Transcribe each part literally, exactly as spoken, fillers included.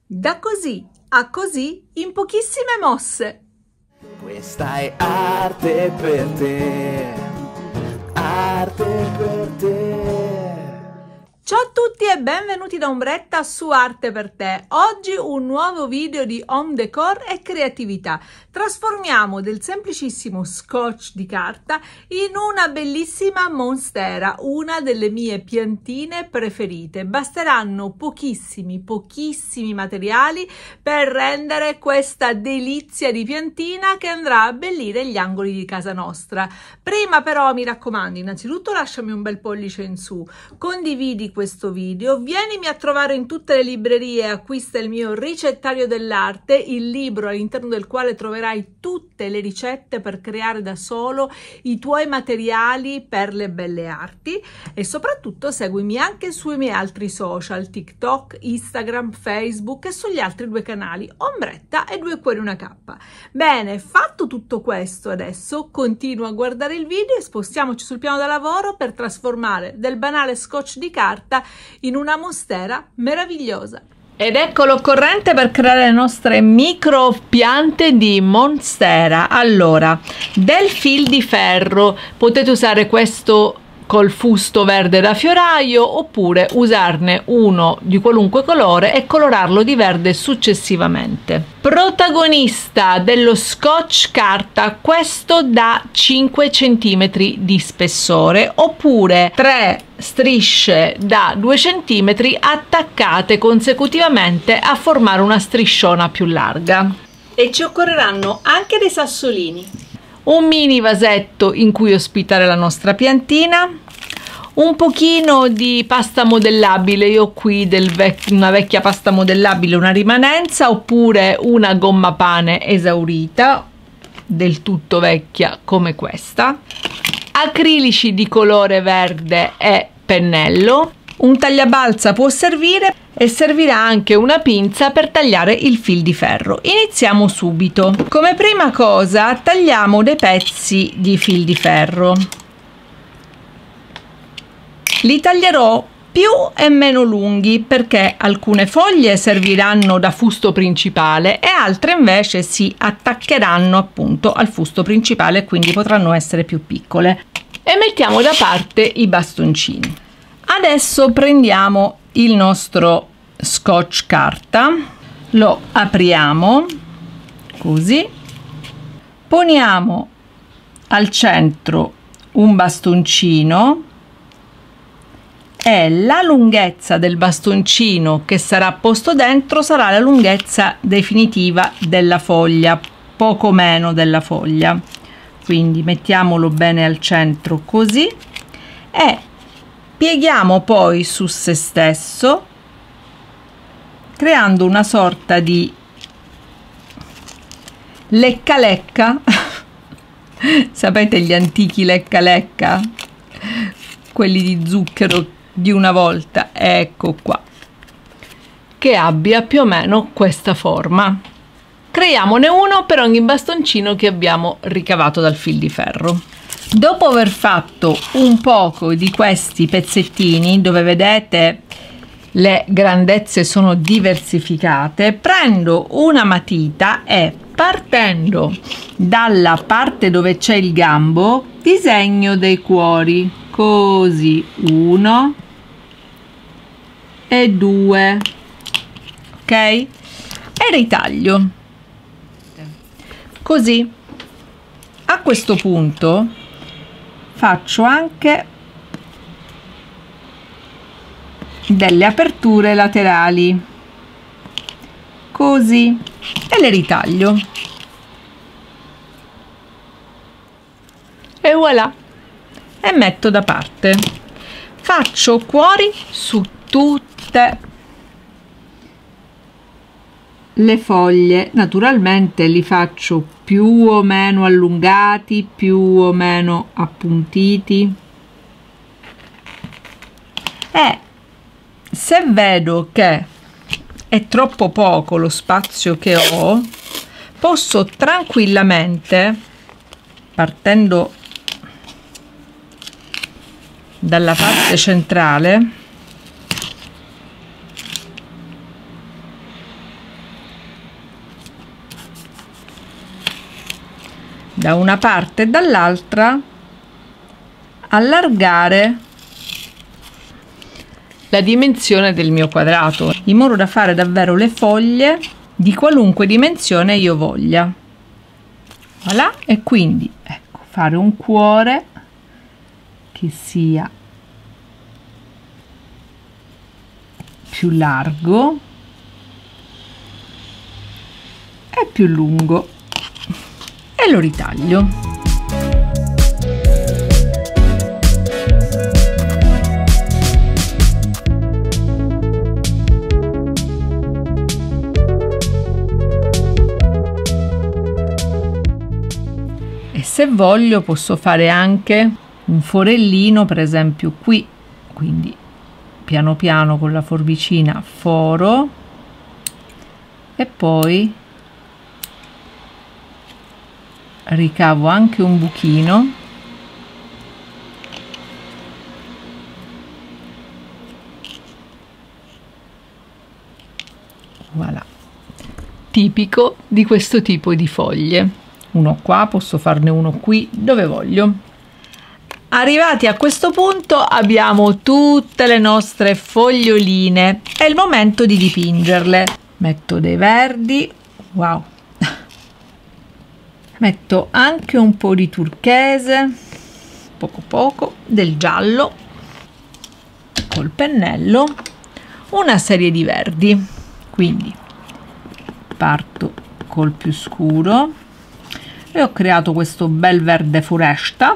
Da così a così in pochissime mosse. Questa è arte per te, arte per te. Ciao a tutti e benvenuti da Ombretta su Arte per te. Oggi un nuovo video di home decor e creatività. Trasformiamo del semplicissimo scotch di carta in una bellissima monstera, una delle mie piantine preferite. Basteranno pochissimi, pochissimi materiali per rendere questa delizia di piantina che andrà a abbellire gli angoli di casa nostra. Prima però mi raccomando, innanzitutto lasciami un bel pollice in su, condividi questo video, vienimi a trovare in tutte le librerie e acquista il mio ricettario dell'arte, il libro all'interno del quale troverai tutte le ricette per creare da solo i tuoi materiali per le belle arti, e soprattutto seguimi anche sui miei altri social, TikTok, Instagram, Facebook e sugli altri due canali, Ombretta e Due Cuori Una Cappa. Bene, fatto tutto questo, adesso continua a guardare il video e spostiamoci sul piano da lavoro per trasformare del banale scotch di carta in una monstera meravigliosa. Ed ecco l'occorrente per creare le nostre micro piante di monstera. Allora, del fil di ferro, potete usare questo col fusto verde da fioraio oppure usarne uno di qualunque colore e colorarlo di verde successivamente. Protagonista dello scotch carta, questo da cinque centimetri di spessore oppure tre strisce da due centimetri attaccate consecutivamente a formare una strisciona più larga. E ci occorreranno anche dei sassolini, un mini vasetto in cui ospitare la nostra piantina, un pochino di pasta modellabile. Io ho qui del vec- una vecchia pasta modellabile, una rimanenza, oppure una gomma pane esaurita del tutto vecchia come questa, acrilici di colore verde e pennello, un tagliabalza può servire e servirà anche una pinza per tagliare il fil di ferro. Iniziamo subito. Come prima cosa tagliamo dei pezzi di fil di ferro. Li taglierò più e meno lunghi perché alcune foglie serviranno da fusto principale e altre invece si attaccheranno appunto al fusto principale e quindi potranno essere più piccole. E mettiamo da parte i bastoncini. Adesso prendiamo il nostro scotch carta, lo apriamo così, poniamo al centro un bastoncino e la lunghezza del bastoncino che sarà posto dentro sarà la lunghezza definitiva della foglia, poco meno della foglia. Quindi mettiamolo bene al centro così e pieghiamo poi su se stesso creando una sorta di lecca lecca. Sapete gli antichi lecca lecca? Quelli di zucchero di una volta, ecco qua, che abbia più o meno questa forma. Creiamone uno per ogni bastoncino che abbiamo ricavato dal fil di ferro. Dopo aver fatto un poco di questi pezzettini, dove vedete le grandezze sono diversificate, prendo una matita e partendo dalla parte dove c'è il gambo disegno dei cuori, così, uno e due, ok? E ritaglio così. A questo punto faccio anche delle aperture laterali così e le ritaglio e voilà, e metto da parte. Faccio cuori su tutte le foglie, naturalmente li faccio più o meno allungati, più o meno appuntiti, e se vedo che è troppo poco lo spazio che ho, posso tranquillamente, partendo dalla parte centrale, da una parte e dall'altra allargare la dimensione del mio quadrato, in modo da fare davvero le foglie di qualunque dimensione io voglia. Voilà, e quindi ecco, fare un cuore che sia più largo e più lungo e lo ritaglio. Se voglio posso fare anche un forellino, per esempio qui, quindi piano piano con la forbicina foro e poi ricavo anche un buchino voilà, tipico di questo tipo di foglie. Uno qua, posso farne uno qui, dove voglio. Arrivati a questo punto abbiamo tutte le nostre foglioline, è il momento di dipingerle. Metto dei verdi, wow, metto anche un po' di turchese, poco poco, del giallo, col pennello, una serie di verdi, quindi parto col più scuro e ho creato questo bel verde foresta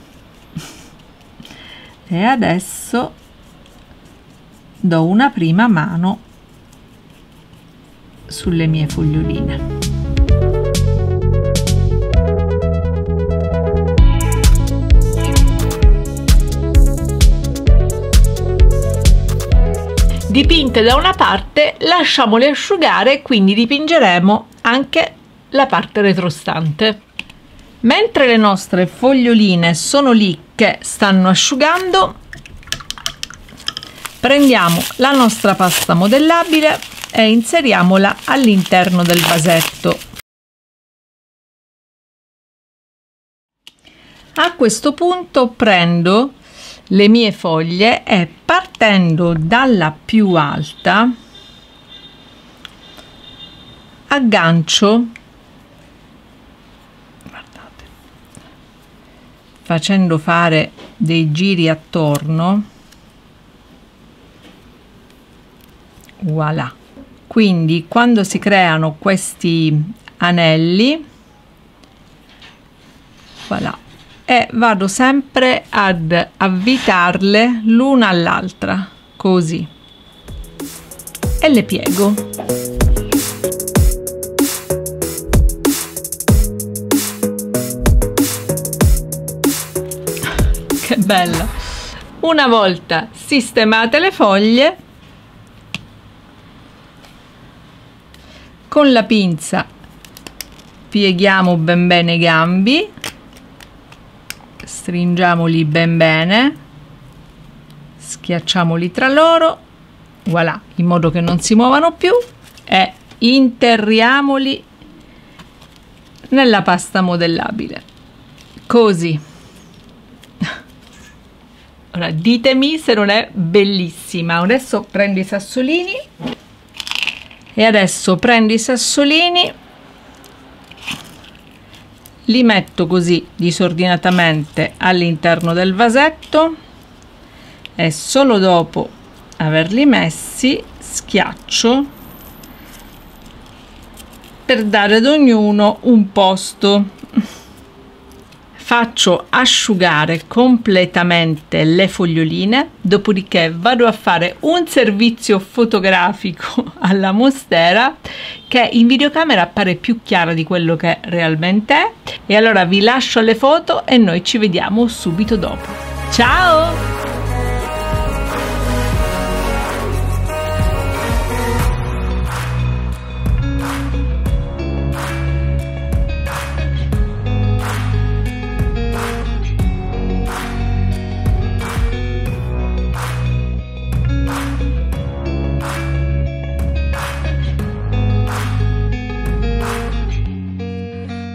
e adesso do una prima mano sulle mie foglioline. Dipinte da una parte, lasciamole asciugare, quindi dipingeremo anche la parte retrostante. Mentre le nostre foglioline sono lì che stanno asciugando, prendiamo la nostra pasta modellabile e inseriamola all'interno del vasetto. A questo punto prendo le mie foglie e, partendo dalla più alta, aggancio, guardate, facendo fare dei giri attorno, voilà. Quindi quando si creano questi anelli, voilà, e vado sempre ad avvitarle l'una all'altra, così, e le piego. Che bella! Una volta sistemate le foglie, con la pinza pieghiamo ben bene i gambi, stringiamoli ben bene, schiacciamoli tra loro, voilà, in modo che non si muovano più, e interriamoli nella pasta modellabile, così. Ora ditemi se non è bellissima. Adesso prendo i sassolini e adesso prendo i sassolini, li metto così disordinatamente all'interno del vasetto e solo dopo averli messi schiaccio per dare ad ognuno un posto. Faccio asciugare completamente le foglioline, dopodiché vado a fare un servizio fotografico alla mostera che in videocamera appare più chiara di quello che realmente è, e allora vi lascio alle foto e noi ci vediamo subito dopo. Ciao!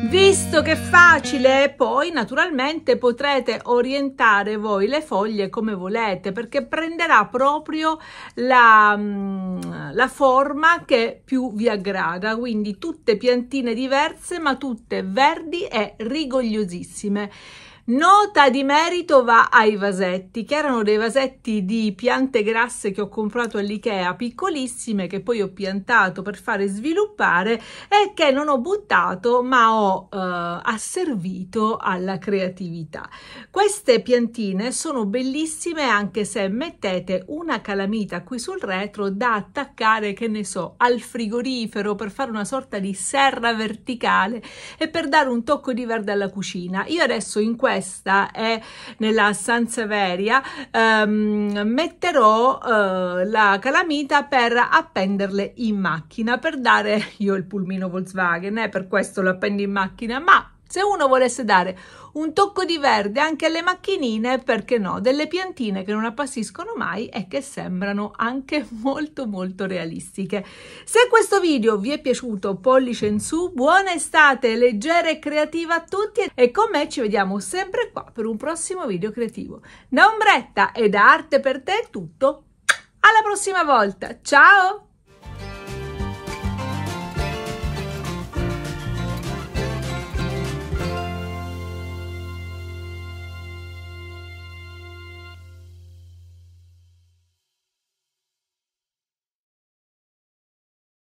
Visto che è facile, poi naturalmente potrete orientare voi le foglie come volete, perché prenderà proprio la, la forma che più vi aggrada. Quindi tutte piantine diverse, ma tutte verdi e rigogliosissime. Nota di merito va ai vasetti, che erano dei vasetti di piante grasse che ho comprato all'Ikea, piccolissime, che poi ho piantato per fare sviluppare e che non ho buttato, ma ho eh, asservito alla creatività. Queste piantine sono bellissime, anche se mettete una calamita qui sul retro da attaccare, che ne so, al frigorifero, per fare una sorta di serra verticale e per dare un tocco di verde alla cucina. Io adesso in questo questa è nella Sansevieria, ehm, metterò eh, la calamita per appenderle in macchina, per dare, io ho il pulmino Volkswagen, eh, per questo lo appendo in macchina, ma se uno volesse dare un tocco di verde anche alle macchinine, perché no? Delle piantine che non appassiscono mai e che sembrano anche molto molto realistiche. Se questo video vi è piaciuto, pollice in su, buona estate leggera e creativa a tutti, e con me ci vediamo sempre qua per un prossimo video creativo. Da Ombretta e da Arte per Te è tutto, alla prossima volta, ciao!